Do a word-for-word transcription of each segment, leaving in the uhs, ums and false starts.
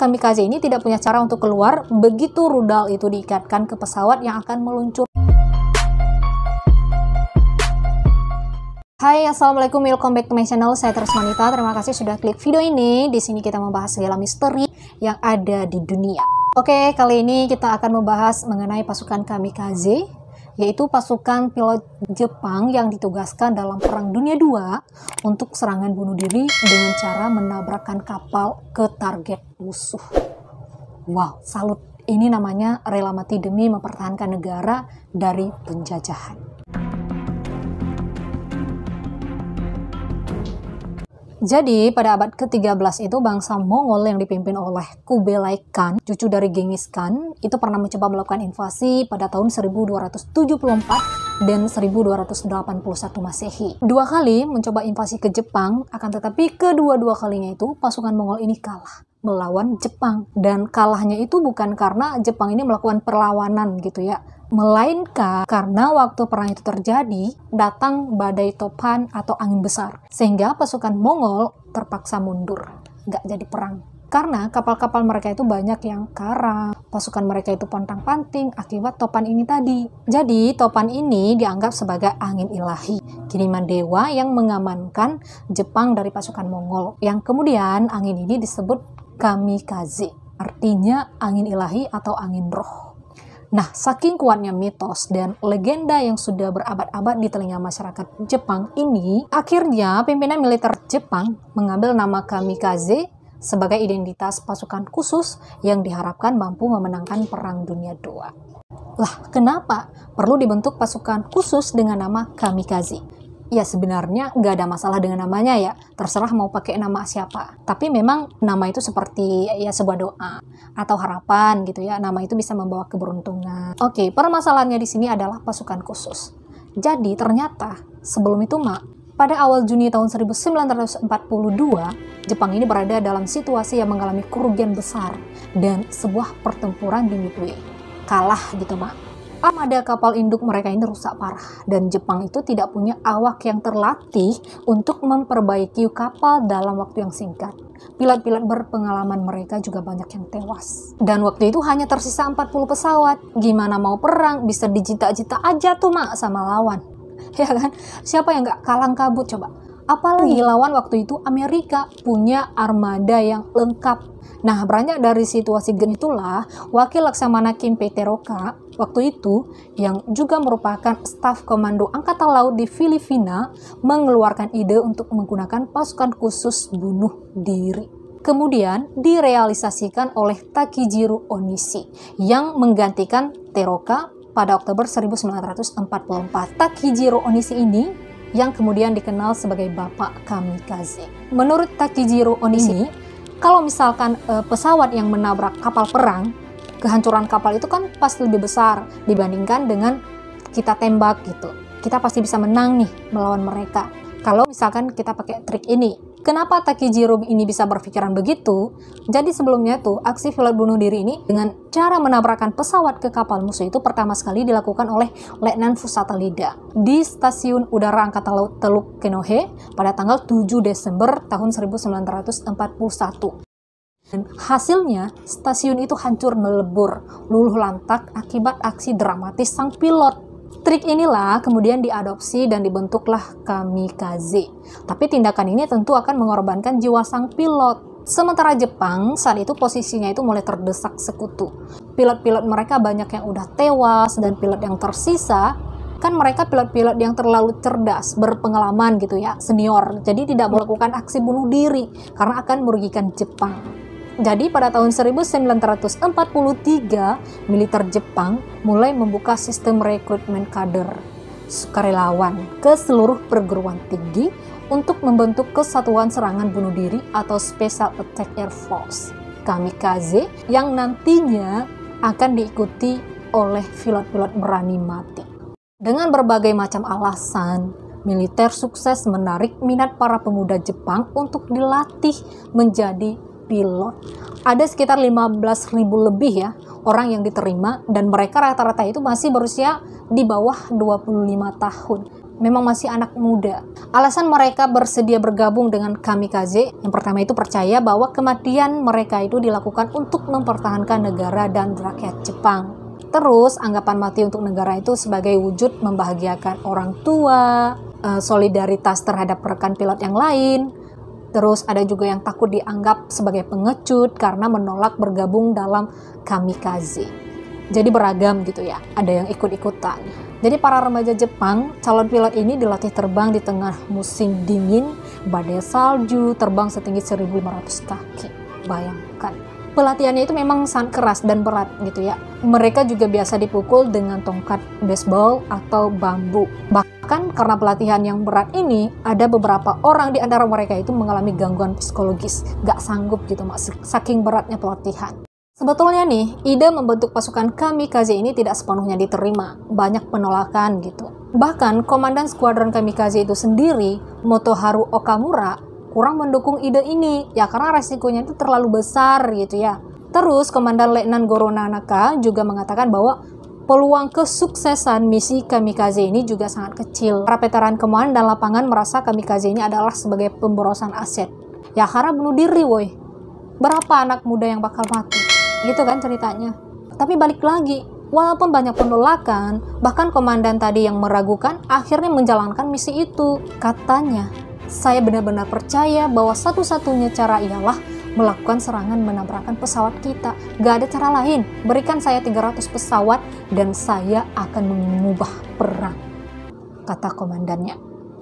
kamikaze ini tidak punya cara untuk keluar begitu rudal itu diikatkan ke pesawat yang akan meluncur. Hai, assalamualaikum, welcome back to my channel. Saya Terus Manita. Terima kasih sudah klik video ini. Di sini kita membahas segala misteri yang ada di dunia. Oke, kali ini kita akan membahas mengenai pasukan kamikaze, yaitu pasukan pilot Jepang yang ditugaskan dalam Perang Dunia dua untuk serangan bunuh diri dengan cara menabrakkan kapal ke target musuh. Wow, salut. Ini namanya rela mati demi mempertahankan negara dari penjajahan. Jadi, pada abad ke tiga belas itu bangsa Mongol yang dipimpin oleh Kublai Khan, cucu dari Genghis Khan, itu pernah mencoba melakukan invasi pada tahun seribu dua ratus tujuh puluh empat dan seribu dua ratus delapan puluh satu Masehi. Dua kali mencoba invasi ke Jepang, akan tetapi kedua-dua kalinya itu pasukan Mongol ini kalah melawan Jepang. Dan kalahnya itu bukan karena Jepang ini melakukan perlawanan gitu ya, melainkan karena waktu perang itu terjadi, datang badai topan atau angin besar, sehingga pasukan Mongol terpaksa mundur, nggak jadi perang. Karena kapal-kapal mereka itu banyak yang karam, pasukan mereka itu pontang-panting akibat topan ini tadi. Jadi topan ini dianggap sebagai angin ilahi, kiriman dewa yang mengamankan Jepang dari pasukan Mongol, yang kemudian angin ini disebut kamikaze, artinya angin ilahi atau angin roh. Nah, saking kuatnya mitos dan legenda yang sudah berabad-abad di telinga masyarakat Jepang ini, akhirnya pimpinan militer Jepang mengambil nama kamikaze sebagai identitas pasukan khusus yang diharapkan mampu memenangkan Perang Dunia dua. Lah, kenapa perlu dibentuk pasukan khusus dengan nama kamikaze? Ya, sebenarnya nggak ada masalah dengan namanya ya, terserah mau pakai nama siapa. Tapi memang nama itu seperti ya sebuah doa atau harapan gitu ya, nama itu bisa membawa keberuntungan. Oke, permasalahannya di sini adalah pasukan khusus. Jadi ternyata sebelum itu mak, pada awal Juni tahun seribu sembilan ratus empat puluh dua, Jepang ini berada dalam situasi yang mengalami kerugian besar dan sebuah pertempuran di Midway. Kalah gitu mak. Armada kapal induk mereka ini rusak parah dan Jepang itu tidak punya awak yang terlatih untuk memperbaiki kapal dalam waktu yang singkat. Pilot-pilot berpengalaman mereka juga banyak yang tewas. Dan waktu itu hanya tersisa empat puluh pesawat. Gimana mau perang? Bisa dijita-jita aja tuh mak sama lawan. Ya kan? Siapa yang gak kalang kabut coba? Apalagi lawan waktu itu Amerika punya armada yang lengkap. Nah, beranjak dari situasi gen itulah, Wakil Laksamana Kim P. Teroka waktu itu, yang juga merupakan staf komando Angkatan Laut di Filipina, mengeluarkan ide untuk menggunakan pasukan khusus bunuh diri. Kemudian direalisasikan oleh Takijiro Onishi, yang menggantikan Teroka pada Oktober seribu sembilan ratus empat puluh empat. Takijiro Onishi ini yang kemudian dikenal sebagai Bapak Kamikaze. Menurut Takijiro Onishi, kalau misalkan e, pesawat yang menabrak kapal perang, kehancuran kapal itu kan pasti lebih besar dibandingkan dengan kita tembak gitu. Kita pasti bisa menang nih melawan mereka. Kalau misalkan kita pakai trik ini. Kenapa Takijiro ini bisa berpikiran begitu? Jadi sebelumnya tuh aksi pilot bunuh diri ini dengan cara menabrakkan pesawat ke kapal musuh itu pertama sekali dilakukan oleh Letnan Fusata Lida di Stasiun Udara Angkatan Laut Teluk Kenohe pada tanggal tujuh Desember tahun seribu sembilan ratus empat puluh satu. Dan hasilnya, stasiun itu hancur melebur, luluh lantak akibat aksi dramatis sang pilot. Trik inilah kemudian diadopsi dan dibentuklah kamikaze. Tapi tindakan ini tentu akan mengorbankan jiwa sang pilot. Sementara Jepang saat itu posisinya itu mulai terdesak sekutu. Pilot-pilot mereka banyak yang udah tewas dan pilot yang tersisa, kan mereka pilot-pilot yang terlalu cerdas, berpengalaman gitu ya, senior. Jadi tidak melakukan aksi bunuh diri karena akan merugikan Jepang. Jadi pada tahun seribu sembilan ratus empat puluh tiga, militer Jepang mulai membuka sistem rekrutmen kader sukarelawan ke seluruh perguruan tinggi untuk membentuk kesatuan serangan bunuh diri atau Special Attack Air Force kamikaze yang nantinya akan diikuti oleh pilot-pilot berani mati. Dengan berbagai macam alasan, militer sukses menarik minat para pemuda Jepang untuk dilatih menjadi pilot. Ada sekitar lima belas ribu lebih ya orang yang diterima dan mereka rata-rata itu masih berusia di bawah dua puluh lima tahun. memang masih anak muda. Alasan mereka bersedia bergabung dengan kamikaze, yang pertama itu percaya bahwa kematian mereka itu dilakukan untuk mempertahankan negara dan rakyat Jepang. Terus, anggapan mati untuk negara itu sebagai wujud membahagiakan orang tua, solidaritas terhadap rekan pilot yang lain. Terus ada juga yang takut dianggap sebagai pengecut karena menolak bergabung dalam kamikaze. Jadi beragam gitu ya, ada yang ikut-ikutan. Jadi para remaja Jepang, calon pilot ini dilatih terbang di tengah musim dingin, badai salju, terbang setinggi seribu lima ratus kaki. Bayangkan. Pelatihannya itu memang sangat keras dan berat gitu ya. Mereka juga biasa dipukul dengan tongkat baseball atau bambu. Bahkan karena pelatihan yang berat ini, ada beberapa orang di antara mereka itu mengalami gangguan psikologis. Gak sanggup gitu mas, saking beratnya pelatihan. Sebetulnya nih, ide membentuk pasukan kamikaze ini tidak sepenuhnya diterima. Banyak penolakan gitu. Bahkan komandan skuadron kamikaze itu sendiri, Motoharu Okamura, kurang mendukung ide ini, ya karena resikonya itu terlalu besar gitu ya. Terus Komandan Letnan Goro Nanaka juga mengatakan bahwa peluang kesuksesan misi kamikaze ini juga sangat kecil. Para veteran komandan lapangan merasa kamikaze ini adalah sebagai pemborosan aset. Ya karena bunuh diri woi. Berapa anak muda yang bakal mati? Gitu kan ceritanya. Tapi balik lagi, walaupun banyak penolakan, bahkan komandan tadi yang meragukan akhirnya menjalankan misi itu. Katanya, saya benar-benar percaya bahwa satu-satunya cara ialah melakukan serangan menabrakkan pesawat kita. Gak ada cara lain. Berikan saya tiga ratus pesawat dan saya akan mengubah perang, kata komandannya.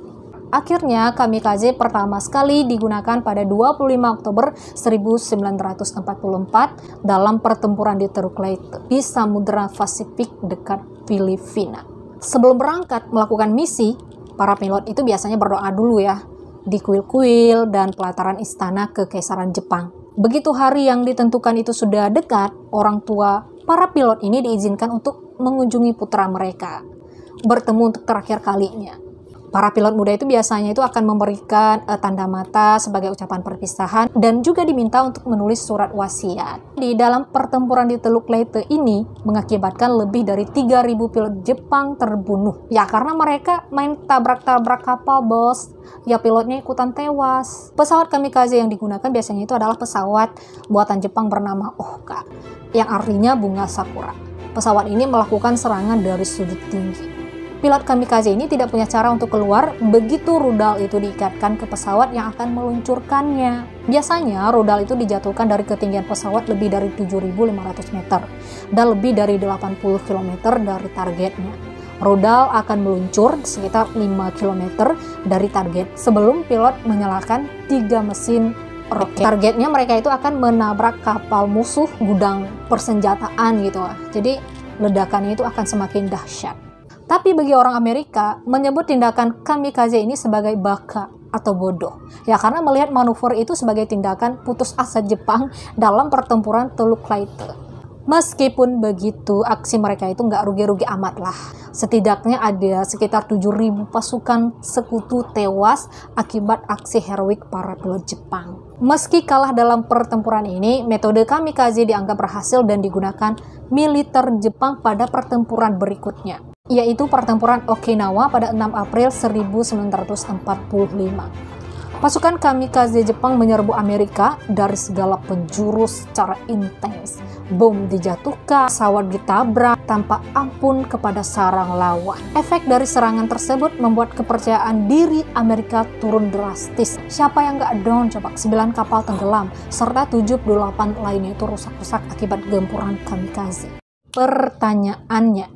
Akhirnya kamikaze pertama sekali digunakan pada dua puluh lima Oktober seribu sembilan ratus empat puluh empat dalam pertempuran di Teluk Leyte di Samudra Pasifik dekat Filipina. Sebelum berangkat melakukan misi, para pilot itu biasanya berdoa dulu ya, di kuil-kuil dan pelataran istana kekaisaran Jepang. Begitu hari yang ditentukan itu sudah dekat, orang tua para pilot ini diizinkan untuk mengunjungi putra mereka, bertemu untuk terakhir kalinya. Para pilot muda itu biasanya itu akan memberikan uh, tanda mata sebagai ucapan perpisahan dan juga diminta untuk menulis surat wasiat. Di dalam pertempuran di Teluk Leyte ini mengakibatkan lebih dari tiga ribu pilot Jepang terbunuh. Ya karena mereka main tabrak-tabrak kapal bos, ya pilotnya ikutan tewas. Pesawat kamikaze yang digunakan biasanya itu adalah pesawat buatan Jepang bernama Ohka, yang artinya bunga sakura. Pesawat ini melakukan serangan dari sudut tinggi. Pilot kamikaze ini tidak punya cara untuk keluar begitu rudal itu diikatkan ke pesawat yang akan meluncurkannya. Biasanya rudal itu dijatuhkan dari ketinggian pesawat lebih dari tujuh ribu lima ratus meter dan lebih dari delapan puluh kilometer dari targetnya. Rudal akan meluncur sekitar lima kilometer dari target sebelum pilot menyalakan tiga mesin roket. Targetnya mereka itu akan menabrak kapal musuh, gudang persenjataan gitu lah. Jadi ledakannya itu akan semakin dahsyat. Tapi bagi orang Amerika, menyebut tindakan kamikaze ini sebagai baka atau bodoh. Ya karena melihat manuver itu sebagai tindakan putus asa Jepang dalam pertempuran Teluk Leyte. Meskipun begitu, aksi mereka itu nggak rugi-rugi amat lah. Setidaknya ada sekitar tujuh ribu pasukan sekutu tewas akibat aksi heroik para pilot Jepang. Meski kalah dalam pertempuran ini, metode kamikaze dianggap berhasil dan digunakan militer Jepang pada pertempuran berikutnya, yaitu pertempuran Okinawa pada enam April seribu sembilan ratus empat puluh lima. Pasukan kamikaze Jepang menyerbu Amerika dari segala penjuru secara intens. Bom dijatuhkan, pesawat ditabrak tanpa ampun kepada sarang lawan. Efek dari serangan tersebut membuat kepercayaan diri Amerika turun drastis. Siapa yang nggak down coba? sembilan kapal tenggelam, serta tujuh puluh delapan lainnya itu rusak-rusak akibat gempuran kamikaze. Pertanyaannya,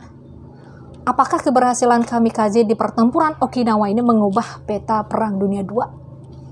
apakah keberhasilan kamikaze di pertempuran Okinawa ini mengubah peta Perang Dunia kedua?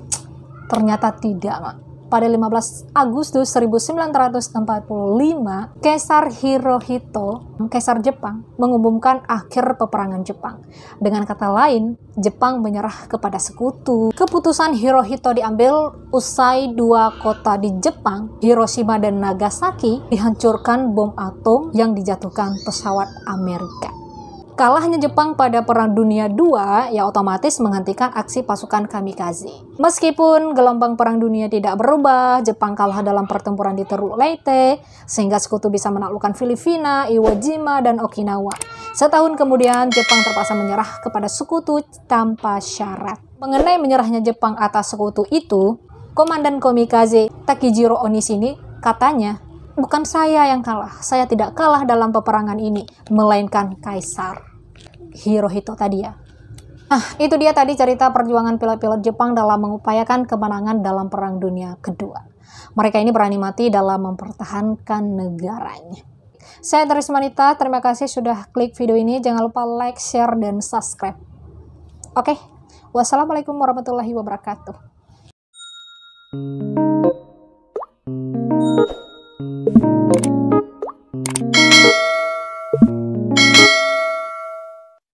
Ternyata tidak, Mak. Pada lima belas Agustus seribu sembilan ratus empat puluh lima, Kaisar Hirohito, Kaisar Jepang, mengumumkan akhir peperangan Jepang. Dengan kata lain, Jepang menyerah kepada sekutu. Keputusan Hirohito diambil usai dua kota di Jepang, Hiroshima dan Nagasaki, dihancurkan bom atom yang dijatuhkan pesawat Amerika. Kalahnya Jepang pada Perang Dunia kedua ya otomatis menghentikan aksi pasukan kamikaze. Meskipun gelombang Perang Dunia tidak berubah, Jepang kalah dalam pertempuran di Teluk Leyte, sehingga sekutu bisa menaklukkan Filipina, Iwo Jima, dan Okinawa. Setahun kemudian, Jepang terpaksa menyerah kepada sekutu tanpa syarat. Mengenai menyerahnya Jepang atas sekutu itu, Komandan Kamikaze Takijiro Onishine katanya, "Bukan saya yang kalah, saya tidak kalah dalam peperangan ini, melainkan Kaisar Hirohito tadi ya." Nah, itu dia tadi cerita perjuangan pilot-pilot Jepang dalam mengupayakan kemenangan dalam Perang Dunia Kedua. Mereka ini berani mati dalam mempertahankan negaranya. Saya Trismanita, terima kasih sudah klik video ini. Jangan lupa like, share, dan subscribe. Oke, wassalamualaikum warahmatullahi wabarakatuh.